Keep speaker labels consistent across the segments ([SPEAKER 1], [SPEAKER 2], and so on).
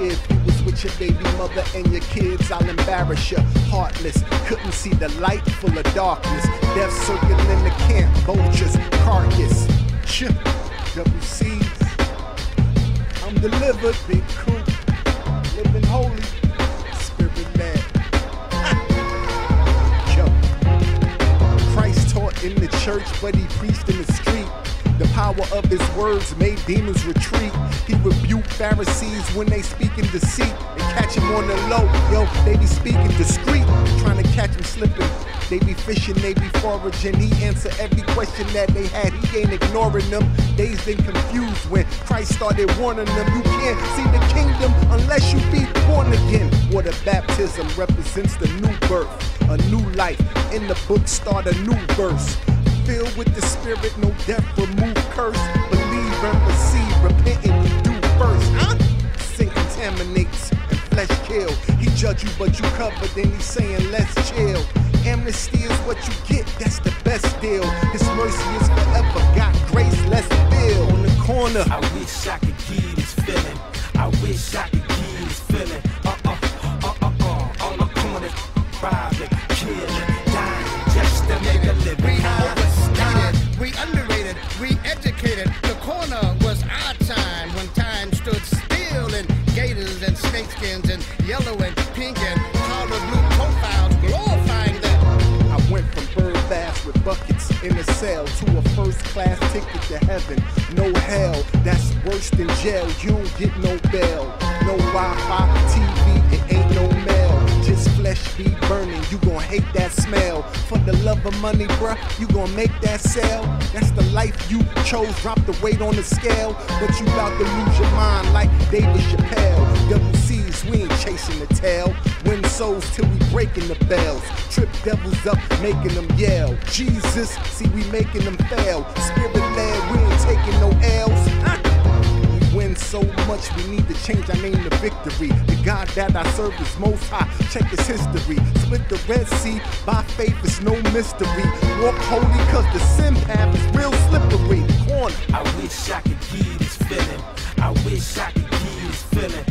[SPEAKER 1] if you was with your baby mother and your kids, I'll embarrass you. Heartless, couldn't see the light, full of darkness. Death circling the camp, vultures, carcass. WC's, I'm delivered, big coop, living holy, spirit led. Christ taught in the church, but he preached in the street. The power of his words made demons retreat. He rebuked Pharisees when they speak in deceit. They catch him on the low, yo, they be speaking discreet. Trying to catch him slipping. They be fishing, they be foraging. He answer every question that they had. He ain't ignoring them. Dazed and confused when Christ started warning them. You can't see the kingdom unless you be born again. Water baptism represents the new birth, a new life. In the book start a new verse. Filled with the spirit, no death, remove curse. Believe and receive, repent and you do first. Sin contaminates and flesh kill. He judge you but you cover, then he's saying let's chill. Amnesty is what you get, that's the best deal. His mercy is forever, got grace, let's feel. On the corner,
[SPEAKER 2] I wish I could get this feeling. I wish I could get this feeling. On the corner, private, killing, dying, just to make a living.
[SPEAKER 3] We overstated, we underrated, we educated. The corner was our time when time stood still in gators and snakeskins and yellow and pink and powder blue profiles glorifying them.
[SPEAKER 1] I went from bird baths with buckets in a cell to a first class ticket to heaven. No hell, that's worse than jail. You don't get no bail. No Wi-Fi, TV, it ain't no mail. Just flesh be burning, you gon' hate that smell. For the love of money, bruh, you gon' make that sale. That's the life you chose, drop the weight on the scale. But you bout to lose your mind like David Chappelle. Double C's, we ain't chasing the tail. Win souls till we breaking the bells. Trip devils up, making them yell. Jesus, see we making them fail. Spirit led, we ain't taking no L's. We win so much, we need to change our name to victory. The God that I serve is most high, check his history. Split the Red Sea, by faith it's no mystery. Walk holy cause the sin path is real slippery. The corner,
[SPEAKER 2] I wish I could get this feeling. I wish I could get this feeling.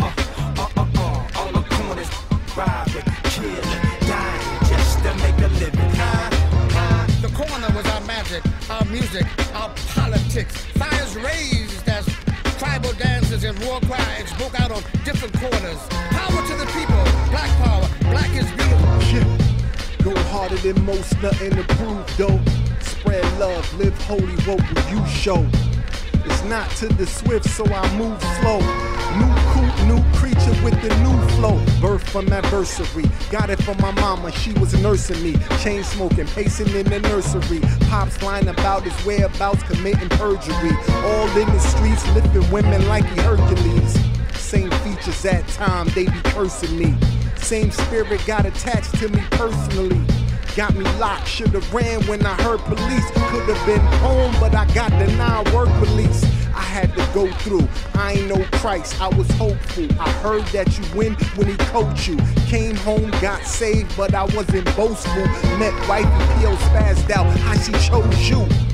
[SPEAKER 2] On the corners, private, killing, dying, just to make a living.
[SPEAKER 3] The corner was our magic, our music, our politics. Fires raised as tribal dances and war cries broke out on different corners. Power to the people, black power, black is beautiful.
[SPEAKER 1] Go harder than most, nothing to prove though. Spread love, live holy, what will you show? It's not to the swift, so I move slow. New coupe, new creature with the new flow. Birth from adversary, got it from my mama, she was nursing me. Chain smoking, pacing in the nursery. Pops lying about his whereabouts, committing perjury. All in the streets, lifting women like he Hercules. Same features that time, they be cursing me. Same spirit got attached to me personally. Got me locked, should've ran when I heard police. Could've been home, but I got denied work release. I had to go through, I ain't know Christ, I was hopeful. I heard that you win when he coached you. Came home, got saved, but I wasn't boastful. Met wifey, P.O. spazzed out, how she chose you.